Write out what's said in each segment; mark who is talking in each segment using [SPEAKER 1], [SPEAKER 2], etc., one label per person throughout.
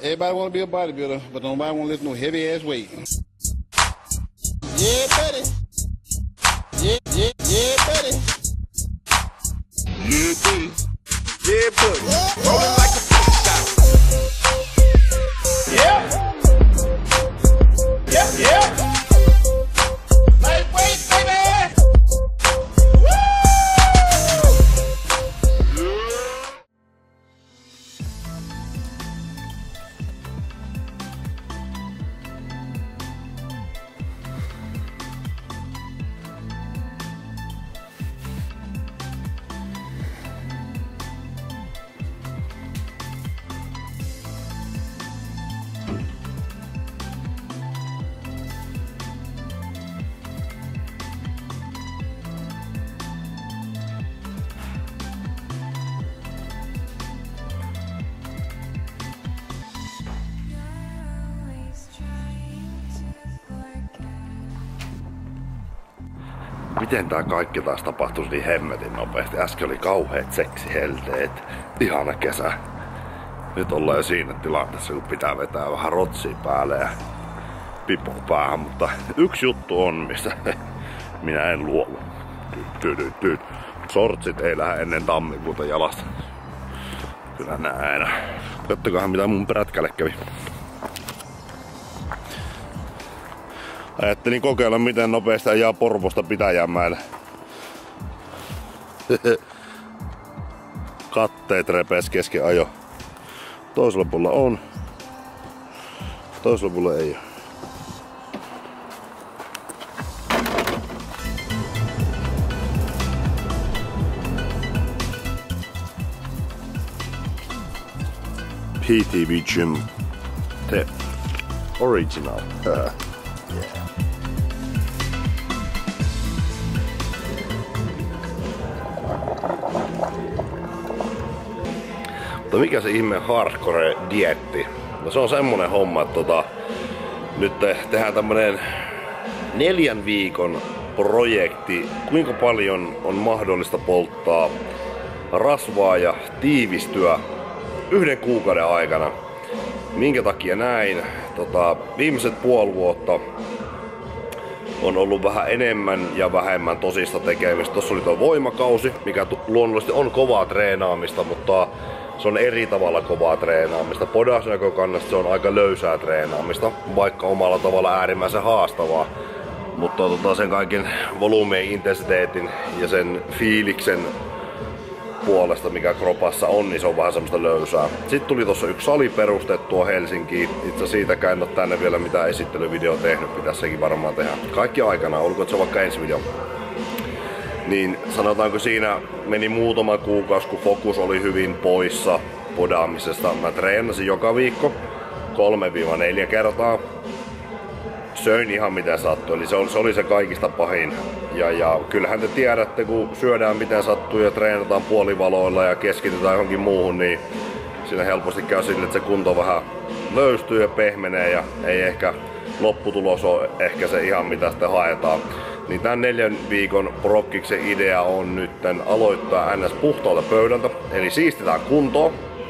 [SPEAKER 1] Everybody want to be a bodybuilder, but nobody want to lift no heavy ass weight. Yeah, buddy. Yeah, buddy.
[SPEAKER 2] Yeah, buddy. Yeah, buddy. Rolling like a stop. Yeah. Yeah. Lightweight, baby.
[SPEAKER 3] Miten tää kaikki taas tapahtui niin hemmetin nopeasti? Äsken oli kauheet seksihelteet. Ihana kesä. Nyt ollaan jo siinä tilanteessa, kun pitää vetää vähän rotsia päälle ja pipo päähän. Mutta yksi juttu on, mistä minä en luovu. Sortsit ei lähde ennen tammikuuta jalasta. Kyllä näin. Kattokahan mitä mun prätkälle kävi. Ajattelin kokeilla miten nopeasti ajaa Porvosta Pitäjänmäelle. Katteet repees kesken ajo. Toisella puolella on. Toisella puolella ei ole. PTV Gym. The original. Yeah. Mutta mikä se ihme hardcore dietti? No se on semmonen homma, että nyt tehdään tämmönen 4 viikon projekti, kuinka paljon on mahdollista polttaa rasvaa ja tiivistyä 1 kuukauden aikana. Minkä takia näin? Viimeiset puoli vuotta on ollut vähän enemmän ja vähemmän tosista tekemistä. Tossa oli tuo voimakausi, mikä luonnollisesti on kovaa treenaamista, mutta se on eri tavalla kovaa treenaamista. Podas näkökannasta se on aika löysää treenaamista, vaikka omalla tavalla äärimmäisen haastavaa. Mutta sen kaiken volyymien, intensiteetin ja sen fiiliksen puolesta, mikä kropassa on, niin se on vähän semmoista löysää. Sitten tuli tossa yksi sali perustettua Helsinkiin. Itse siitäkään en ole tänne vielä mitään esittelyvideo tehnyt, pitäisi sekin varmaan tehdä. Kaikki aikana, olkoon se vaikka ensi video. Niin sanotaanko siinä meni muutama kuukausi, kun fokus oli hyvin poissa podaamisesta. Mä treenasin joka viikko 3-4 kertaa. Söin ihan mitä sattui, eli se oli se kaikista pahin. Ja kyllähän te tiedätte, kun syödään miten sattuu ja treenataan puolivaloilla ja keskitytään johonkin muuhun, niin siinä helposti käy sille, että se kunto vähän löystyy ja pehmenee ja ei ehkä lopputulos ole ehkä se ihan mitä sitten haetaan. Niin tämän 4 viikon prokkiksen idea on nyt aloittaa NS puhtaalta pöydältä, eli siistitään kuntoa.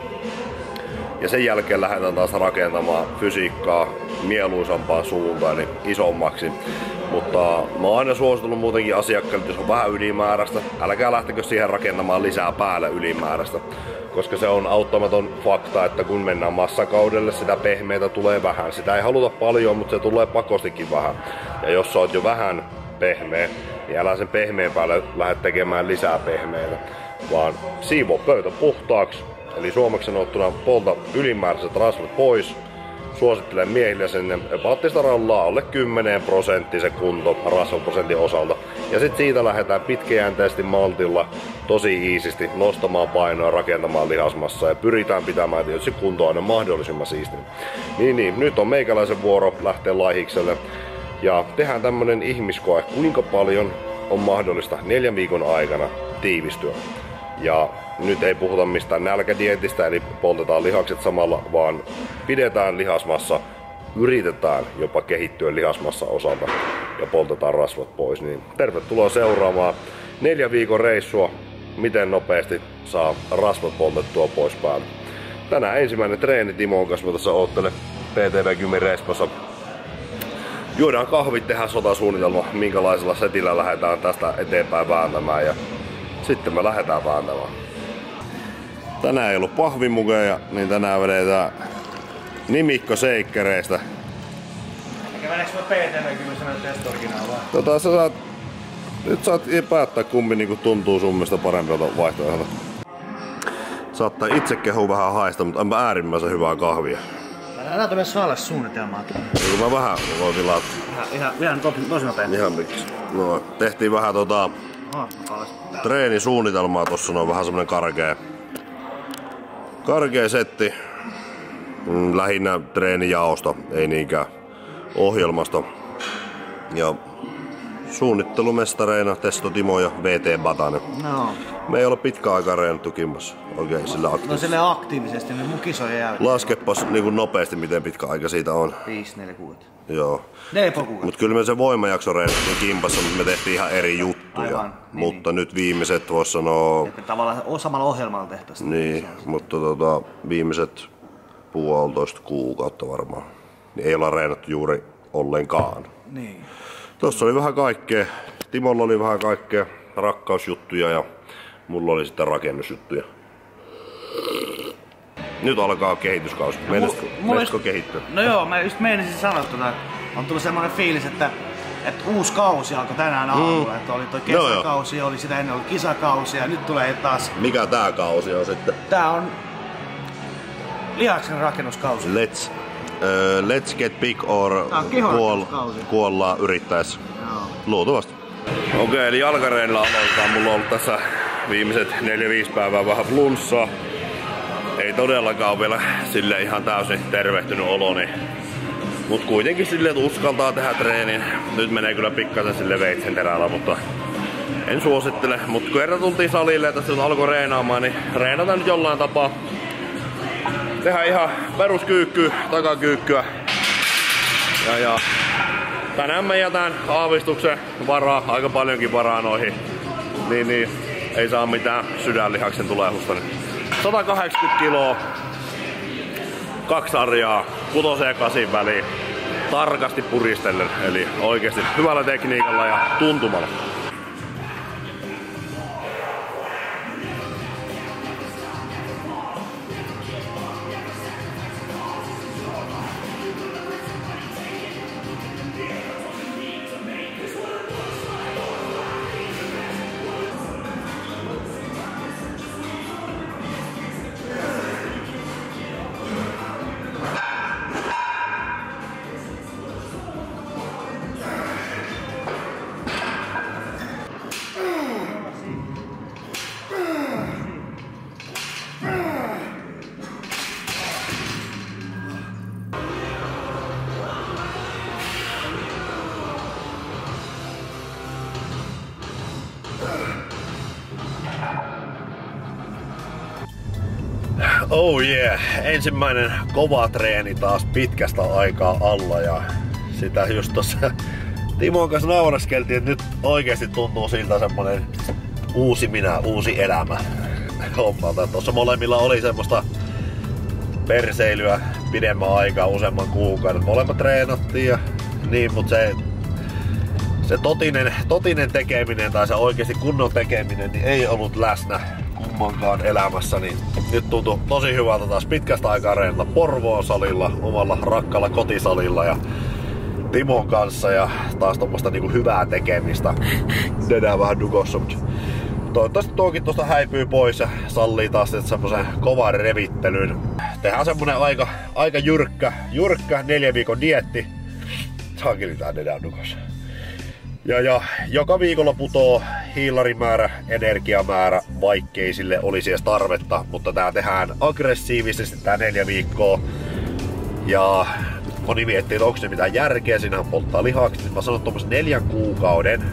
[SPEAKER 3] Ja sen jälkeen lähdetään taas rakentamaan fysiikkaa mieluisampaan suuntaan, eli isommaksi. Mutta mä oon aina suositellut muutenkin asiakkaille, että jos on vähän ylimääräistä, älkää lähtekö siihen rakentamaan lisää päälle ylimääräistä. Koska se on auttamaton fakta, että kun mennään massakaudelle, sitä pehmeitä tulee vähän. Sitä ei haluta paljon, mutta se tulee pakostikin vähän. Ja jos sä oot jo vähän pehmeä, niin älä sen pehmeän päälle lähde tekemään lisää pehmeitä. Vaan siivoo pöytä puhtaaksi. Eli suomeksi sanottuna polta ylimääräiset rasvat pois. Suosittelen miehille sinne epaattista rallaa alle 10% se kunto rasvaprosentin osalta. Ja sitten siitä lähdetään pitkäjänteisesti maltilla, tosi iisisti nostamaan painoa, rakentamaan lihasmassa ja pyritään pitämään tietysti kuntoa aina mahdollisimman siistinä. Niin, nyt on meikäläisen vuoro lähteä laihikselle ja tehdään tämmönen ihmiskoe, kuinka paljon on mahdollista 4 viikon aikana tiivistyä. Ja nyt ei puhuta mistään nälkädietistä, eli poltetaan lihakset samalla, vaan pidetään lihasmassa, yritetään jopa kehittyä lihasmassa osalta ja poltetaan rasvat pois. Niin tervetuloa seuraamaan 4 viikon reissua, miten nopeasti saa rasvat poltettua pois päältä. tänään ensimmäinen treeni Timon kanssa. Mä tässä oottelen PTV Kymin Respossa. Juodaan kahvit, tehdään sotasuunnitelma, minkälaisella setillä lähdetään tästä eteenpäin vääntämään ja sitten me lähdetään vääntämään. Tänään ei ollut pahvin mukeja, niin tänään vedetään nimikko seikkereistä.
[SPEAKER 4] Käydäänkö me PTV Kymissä näitä testorginaa vai?
[SPEAKER 3] Sä saat, nyt saat päättää kumpi niinku tuntuu sun mielestä parempelta vaihtoehdolta. Saattaa itse kehua vähän haista, mutta onpa äärimmäisen hyvää kahvia.
[SPEAKER 4] Älä tule saalle suunnitelmaa.
[SPEAKER 3] Mä vähän voin tilata.
[SPEAKER 4] Ihan tosi nopeasti.
[SPEAKER 3] Ihan miksi. No, tehtiin vähän treenisuunnitelmaa tossa, on vähän semmonen karkea setti. Lähinnä treenijaosta, ei niinkään ohjelmasta. Ja suunnittelumestareina Testo Timo ja VT Batanen.
[SPEAKER 4] No.
[SPEAKER 3] Me ei ole pitkään aikaa reenattu kimmassa. Oikein sillä aktiivisesti.
[SPEAKER 4] No silleen aktiivisesti, nyt mun kisojen jälkeen.
[SPEAKER 3] Laskepas niinku nopeasti miten pitkä aika siitä on.
[SPEAKER 4] 5, 4 kuukautta.
[SPEAKER 3] Joo.
[SPEAKER 4] 4 kuukautta.
[SPEAKER 3] Mut kyllä me se voimajakso reenattiin kimpassa, mutta me tehtiin ihan eri juttuja.
[SPEAKER 4] Aivan,
[SPEAKER 3] mutta nyt viimeiset vois sanoa...
[SPEAKER 4] Että tavallaan samalla ohjelmalla tehtäisiin.
[SPEAKER 3] Niin, mutta viimeiset 1,5 kuukautta varmaan. Niin ei olla reenattu juuri ollenkaan.
[SPEAKER 4] Niin.
[SPEAKER 3] Tossa oli vähän kaikkea. Timolla oli vähän kaikkea rakkausjuttuja ja mulla oli sitten rakennusjuttuja. Nyt alkaa kehityskausi. Meinaisitko kehittyä?
[SPEAKER 4] No joo, mä just meinasin sanoa, että on tullut semmonen fiilis, että uusi kausi alkoi tänään aamulla. Että oli toi kesäkausi, oli sitä ennen oli kisakausi ja nyt tulee taas...
[SPEAKER 3] Mikä tää kausi on sitten?
[SPEAKER 4] Tää on lihaksen rakennuskausi.
[SPEAKER 3] Let's get big or kuollaan yrittäessä. Luultavasti. Okei, eli jalkareenilla aloitetaan. Mulla on ollut tässä viimeiset 4-5 päivää vähän flunssaa. Ei todellakaan vielä sille ihan täysin tervehtynyt oloni. Mut kuitenkin silleen, että uskaltaa tehdä treenin. Nyt menee kyllä pikkasen sille veitsen terällä, mutta en suosittele. Mut kun kerran tultiin salille ja tässä alkoi reenaamaan, niin reenataan nyt jollain tapaa. Tehdään ihan peruskyykkyä, takakyykkyä. Ja tänään me jätän aavistuksen varaa, aika paljonkin varaa noihin. Niin ei saa mitään sydänlihaksen tulehusta. 180 kiloa, 2 sarjaa, 6 ja 8 väliin. Tarkasti puristellen, eli oikeesti hyvällä tekniikalla ja tuntumalla. Oh yeah, ensimmäinen kova treeni taas pitkästä aikaa alla ja sitä just tossa Timon kanssa nauraskeltiin, että nyt oikeesti tuntuu siltä semmonen uusi minä, uusi elämä hommalta. Tossa molemmilla oli semmoista perseilyä pidemmän aikaa, useamman kuukauden. Molemmat treenattiin ja niin, mut se totinen tekeminen tai se oikeesti kunnon tekeminen niin ei ollut läsnä kummankaan elämässä, niin nyt tuntui tosi hyvältä taas pitkästä aikaa reenata Porvoon salilla, omalla rakkalla kotisalilla ja Timon kanssa ja taas tommoista niinku hyvää tekemistä. Dedään vähän dukossa, mutta toivottavasti tuokin tosta häipyy pois ja sallii taas semmosen kovan revittelyn. Tehdään semmonen aika jyrkkä 4 viikon dieetti. Saakeli tää dedään dukossa. Ja joka viikolla putoo hiilarimäärä, energiamäärä, vaikkei sille olisi edes tarvetta, mutta tää tehdään aggressiivisesti tää 4 viikkoa. Ja moni miettii, että onko se mitään järkeä, siinähän polttaa lihaksi, niin mä sanon tuommoisen 4 kuukauden,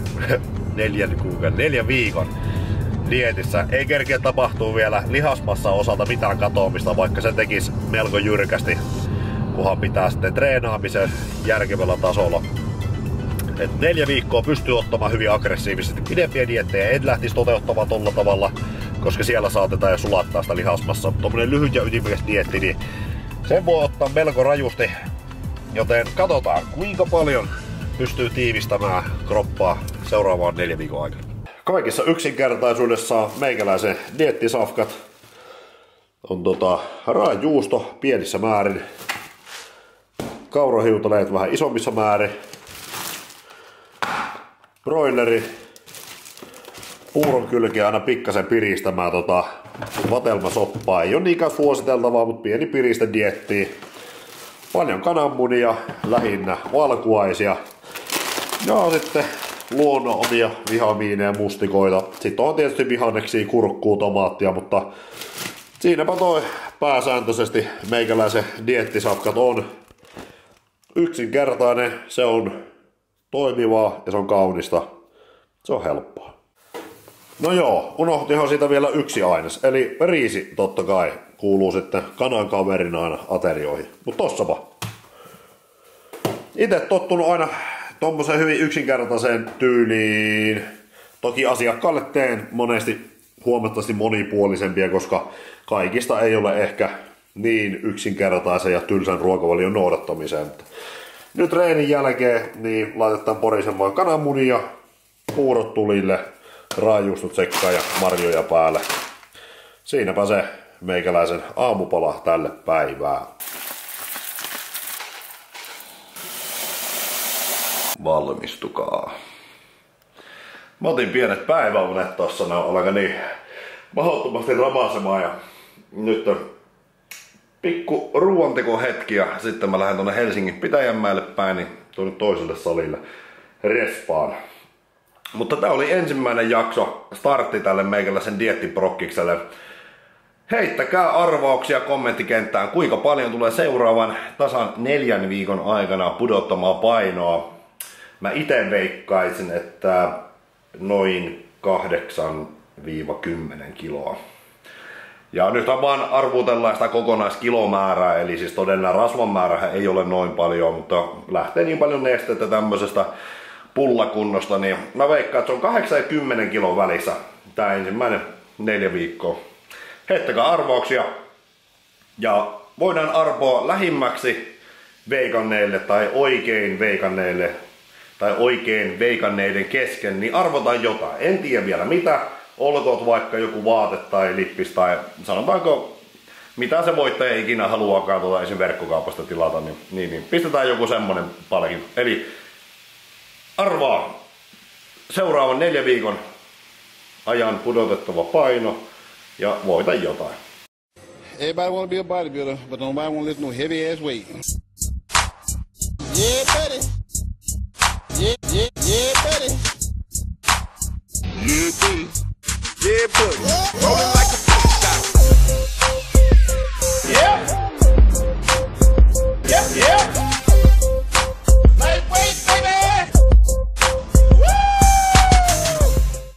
[SPEAKER 3] 4 viikon dietissä. Ei kerkeä tapahtuu vielä lihasmassan osalta mitään katoamista, vaikka se tekisi melko jyrkästi, kunhan pitää sitten treenaamisen järkevällä tasolla. Et 4 viikkoa pystyy ottamaan hyvin aggressiivisesti pidempiä diettejä, en lähtisi toteuttamaan tolla tavalla. koska siellä saatetaan jo sulattaa sitä lihasmassa. Tommonen lyhyt ja ytimekäs dieetti, niin sen voi ottaa melko rajusti. Joten katsotaan, kuinka paljon pystyy tiivistämään kroppaa seuraavaan 4 viikon aikana. Kaikissa yksinkertaisuudessa meikäläisen dieettisafkat on raajuusto pienissä määrin, kaurahiutaleet vähän isommissa määrin, broileri, puuron kylkeä aina pikkasen piristämään vatelmasoppaa. Ei ole niinkään suositeltavaa, mutta pieni piristä diettiä. Paljon kananmunia, lähinnä valkuaisia. Ja sitten luonnon omia vihamiineja, mustikoita. Sitten on tietysti vihanneksia, kurkkuu, tomaattia, mutta siinäpä toi pääsääntöisesti meikäläisen dieettisafkat on. Yksinkertainen, se on toimivaa ja se on kaunista. Se on helppoa. No joo, unohtihan siitä vielä yksi aines, eli riisi totta kai kuuluu sitten kanan kaverina aina aterioihin. Mut tossapa. Itse tottunut aina tommoseen hyvin yksinkertaiseen tyyliin. Toki asiakkaalle teen monesti huomattavasti monipuolisempia, koska kaikista ei ole ehkä niin yksinkertaisen ja tylsän ruokavalion noudattamiseen. Nyt treenin jälkeen niin laitetaan porisemaan kananmunia, puurot tulille, raajuustot sekkaan ja marjoja päälle. Siinäpä se meikäläisen aamupala tälle päivään. Valmistukaa. Mä otin pienet päiväunet tossa, ne alkaa niin mahdottomasti ramasemaan ja nyt on pikku ruoantekohetki ja sitten mä lähden tonne Helsingin Pitäjänmäelle päin, niin tuonne toiselle salille respaan. Mutta tää oli ensimmäinen jakso, startti tälle meikäläisen diettiprokkikselle. Heittäkää arvauksia kommenttikenttään, kuinka paljon tulee seuraavan tasan 4 viikon aikana pudottamaan painoa. Mä ite veikkaisin, että noin 8-10 kiloa. Ja nyt vaan arvutellaan sitä kokonaiskilomäärää, eli siis todellinen rasvan määrä ei ole noin paljon, mutta lähtee niin paljon nestettä tämmöisestä pullakunnosta, niin mä veikkaan, että se on 8 ja 10 kilon välissä tää ensimmäinen 4 viikkoa. Heittäkää arvauksia ja voidaan arvoa lähimmäksi veikanneille tai oikein veikanneille tai oikein veikanneiden kesken, niin arvotaan jotain. En tiedä vielä mitä, olkoot vaikka joku vaate tai lippis tai sanotaanko mitä se voittaja ikinä haluaakaan esim. Verkkokaupasta tilata, niin pistetään joku semmonen palkin. Eli arvaa seuraavan 4 viikon ajan pudotettava paino ja voita jotain.
[SPEAKER 1] Everybody want to be a bodybuilder, but nobody want to lift no heavy ass weight. Yeah.